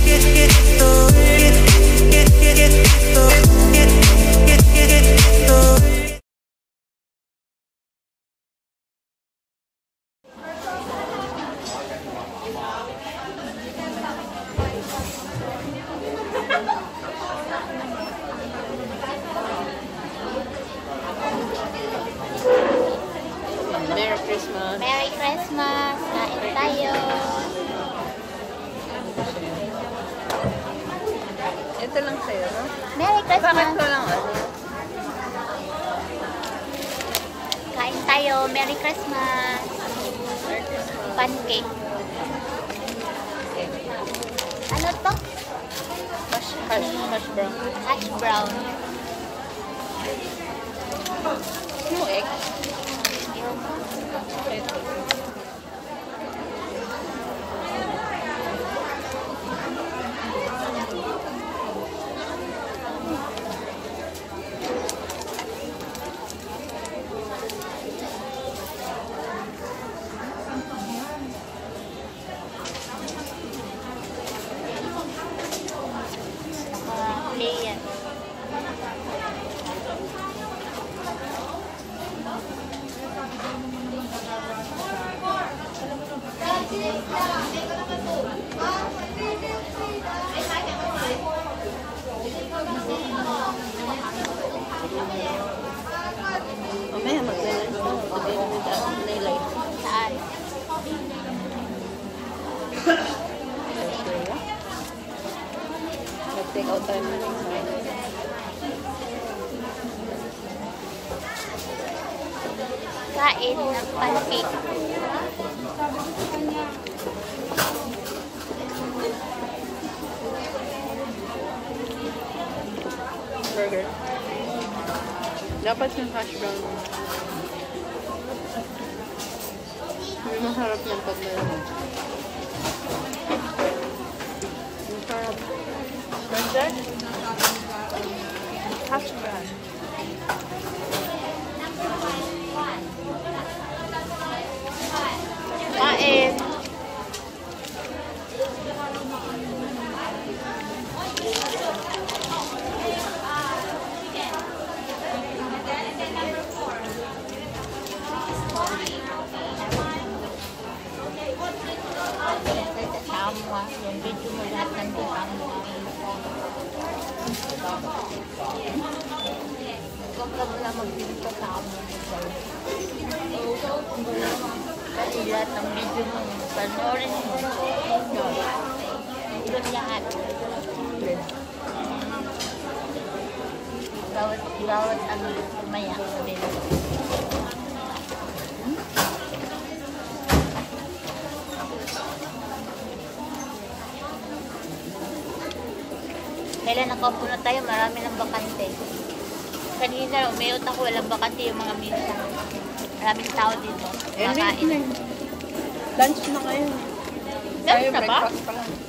Merry Christmas! Merry Christmas! Kain tayo! Ito lang sa'yo, no? Merry Bakit Christmas! ko lang ano? Kain tayo! Merry Christmas! Merry Christmas! Pancake. Okay. Ano to? Hash brown. Hash brown. No egg. Layer. Mamaya mag-balance na. Sabihin mo sa nilay. Saan? Mag-take out tayo na lang sa Kain ng pancake. burger. Dapat yung hash brown. May masarap yan pag meron. Masarap. Burger? Hash brown. Kain. Kasama. Yung video mo lahat ng kasama. Huwag ka muna mag-video kasama. Kasi lahat ng video mo, panoorin mo. Yun lahat. Bawat ano, maya, sabihin mo. Kailan nakaupo na tayo, marami ng bakante. Kanina, umayot ako, walang bakante yung mga misa. Maraming tao dito. Makain. Lunch na kayo. Lunch na ba? Breakfast pa lang.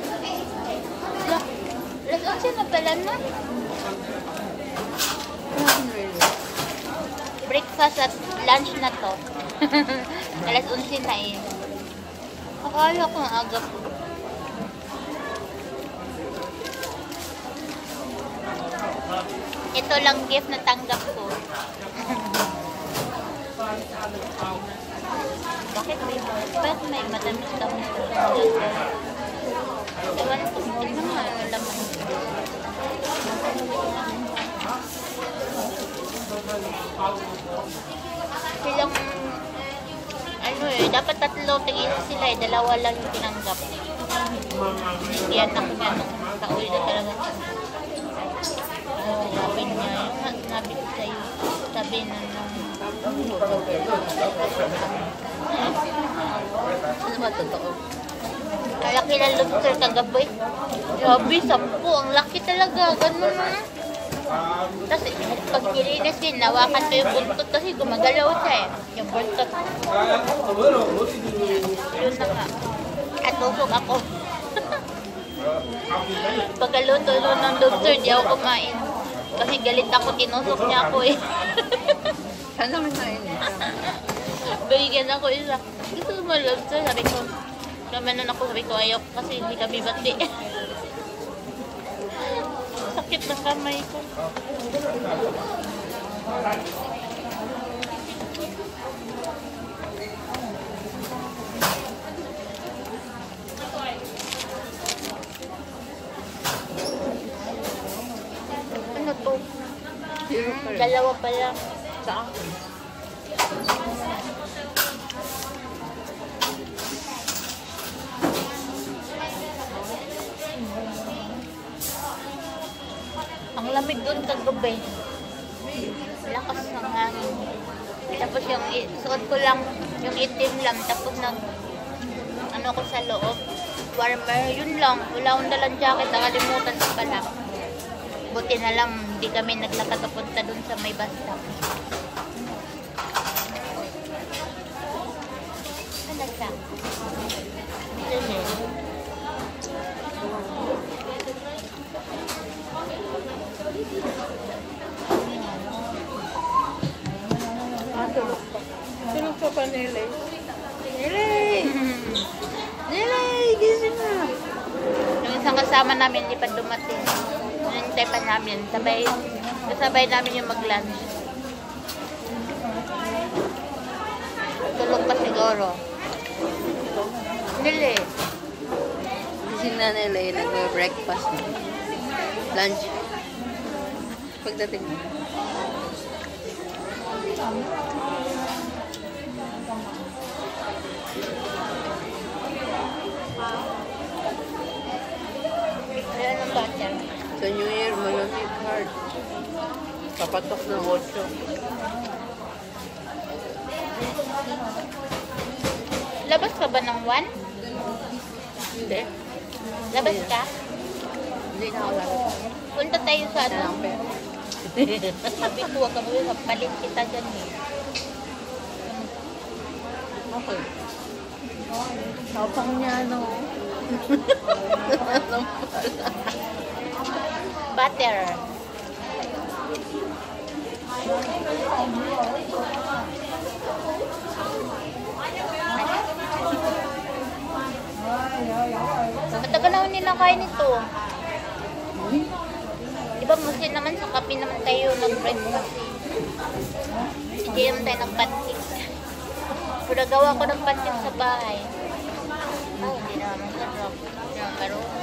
Alas 11 na pala na. Breakfast at lunch na to. Alas 11 na eh. Akala ko ang aga po. Ito lang gift na tanggap ko. Bakit may matamis kami sa tanggap? Ewan ko, ito nga, laman. Silang, ano eh, dapat tatlo tingin sila eh, dalawa lang yung tinanggap. Yan ako nga nung kauwi na talaga. Sabi niya, yung nga sinabi ko sa'yo, sabi na nung... Ano ba totoo? Kalaki ng lobster kagabi. Grabe, 10. Ang laki talaga. Ganun na. Tapos pag nilinis din, nawakan ko yung buntot kasi gumagalaw siya eh. Yung buntot. Yun na nga. At tusok ako. Pagkaluto ng lobster, di ako kumain. Kasi galit ako, tinusok niya ako eh. Saan naman kain eh? Bigyan ako isa. Gusto mo lobster? Sabi ko, kamanan ako, sabi ko ayaw kasi hindi kami bati. sakit ng kamay ko. Ano to? Dalawa pa lang. Saan? Ang lamig doon kagabi. Lakas ng hangin. Tapos yung suot ko lang, yung itim lang. Tapos ano ko sa loob, warmer. Yun lang. Wala akong dalang jacket. Nakalimutan ko pala. Buti na lang, hindi kami naglakad papunta doon sa may basta. Ano siya? Tulog ka pa, Nelay. Nelay! Nelay! Gising na! Yung isang kasama namin, hindi pa dumating. Hinintay pa namin. Kasabay namin yung mag-lunch. Tulog pa siguro. Nili. Gising na, Nelay. Nag-breakfast na. Lunch. Pagdating mo. Ayan ang bata. Sa New Year, malamig hard. Papatok ng 8. Labas ka ba ng 1? Hindi. Labas ka? Hindi na ako lalabas. Punta tayo sa Wala ano? akong pera. Sabi ko, wag kami palit kita dyan eh. Okay. Tapang niya, no? Butter. Matagal na nila kain ito. Di ba mostly naman sa kape naman tayo nag-breakfast. Hindi naman tayo nag-pancake. Pero gawa ko ng pancake sa bahay. Ay, hindi naman masarap. Hindi naman marunong.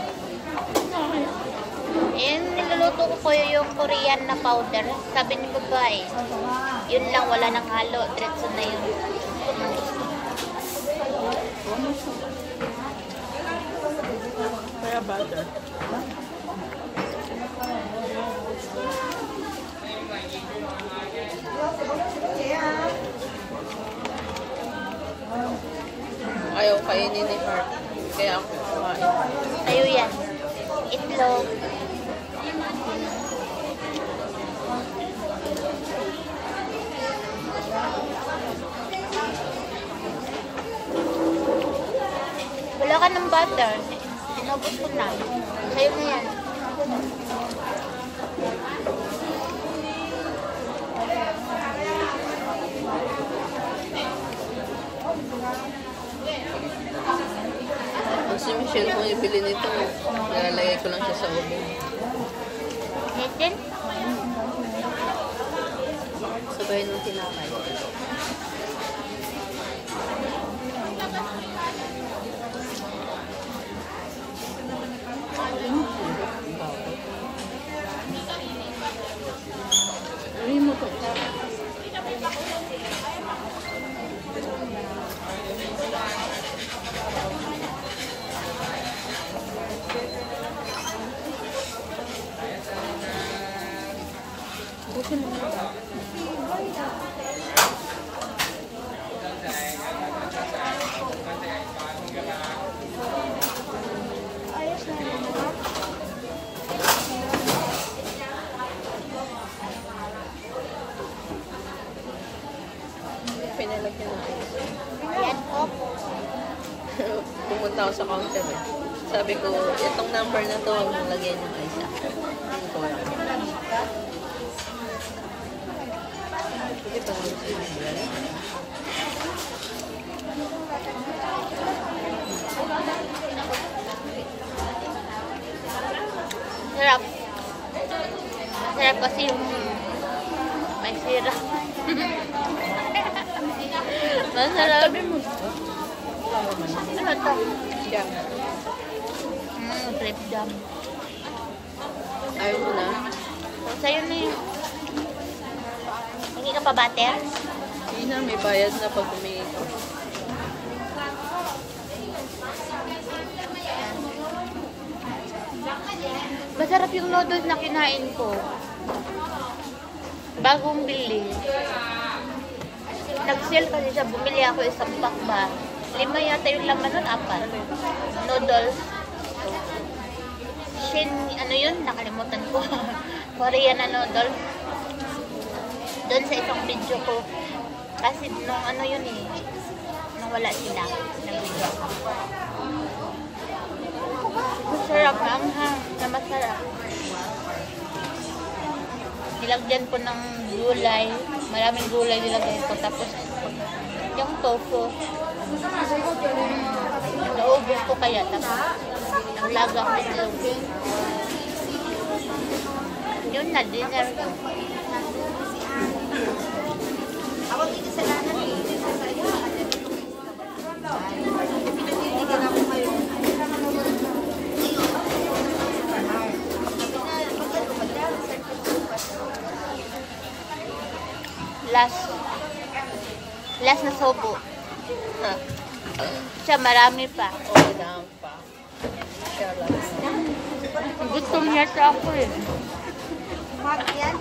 Eh, niluluto ko yung Korean na powder. Sabi ni babae, yun lang, wala nang halo. Diretso na yun. Kaya butter. Ayaw kainin ni Heart. Kaya ako kumain. Tayo yan. Itlog. Wala ka ng butter. Sinabot ko na. Sa'yo na yan. Kung si Michelle kung ibili nito, lalagay ko lang siya sa oven. Nitin? Sabay nung tinakay. Ano mo to? Pinalagyan na ice. Yan, oh. Pumunta ako sa counter eh. Sabi ko, itong number na to, huwag mong lagyan yung ice. Ito lang. Sige pa lang. Sarap. Masarap kasi yung may sira. Masarap. Sabi mo. Ano to? Jam. Grape jam. Ayaw mo na. So, sa'yo na yun. Hingi ka pa butter? Hindi na, may bayad na pag humingi ka. Masarap yung noodles na kinain ko. Bagong bili. Nag-sale kasi siya. Bumili ako isang pack ba. 5 yata yung laman nun, 4. Noodles. Shin, ano yun? Nakalimutan ko. Korean na noodles. Doon sa isang video ko. Kasi nung ano yun eh. Nung wala sila. Nag-video ako. Masarap, anghang na masarap. Nilagyan ko ng gulay. Maraming gulay nilagay ko. Tapos, yung tofu. Naubos ko kaya. Tapos, naglaga ko itlog. Yun na, dinner ko. Ako dito sa lanan eh. Last na sobo. Ha? Siya, marami pa. Oo, daan pa. Siya lang. Gutom niya sa ako eh. Yan,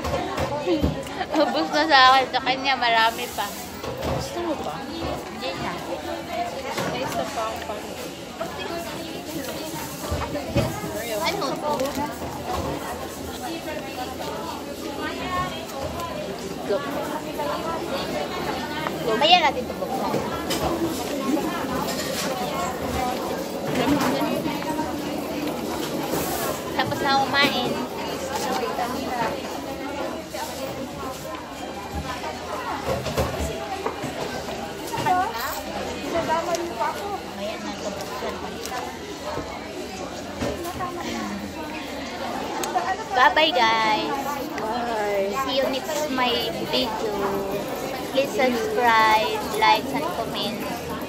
Ubus na sa akin. Sa kanya, marami pa. Gusto mo pa? Hindi na. May isa pa ang pang. Ano to? Look. Ayan natin ito buksan. Tapos na kumain. Ayan na ito buksan. Bye-bye guys. Bye. See you next my video. Please subscribe, like, and comment.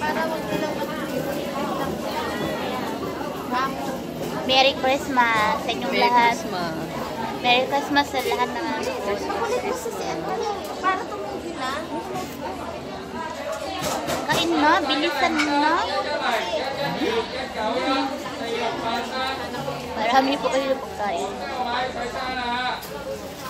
Merry Christmas sa inyong Merry lahat. Christmas. Merry Christmas sa lahat ng para tumugin na. kain na, bilisan na. Marami po kayo pagkain.